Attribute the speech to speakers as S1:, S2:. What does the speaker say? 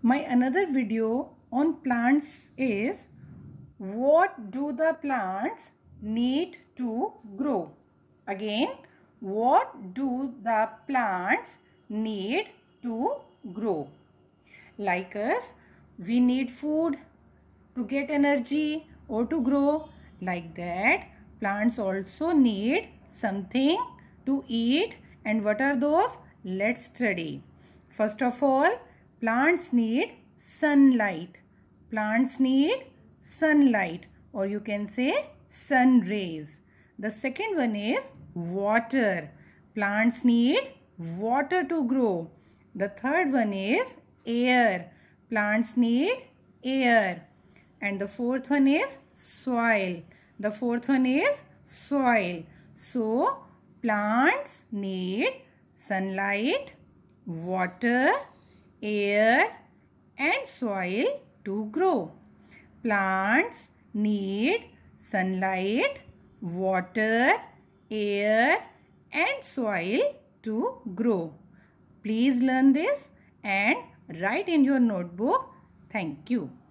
S1: My another video on plants is what do the plants need to grow? Again, what do the plants need to grow? Like us, we need food to get energy or to grow. Like that, plants also need something to eat. And what are those? Let's study. First of all, plants need sunlight. Plants need sunlight, or you can say sun rays. The second one is water. Plants need water to grow. The third one is air. Plants need air. And the fourth one is soil. The fourth one is soil. So, plants need sunlight, water, air and soil to grow. Plants need sunlight, water, air and soil to grow. Please learn this and write in your notebook. Thank you.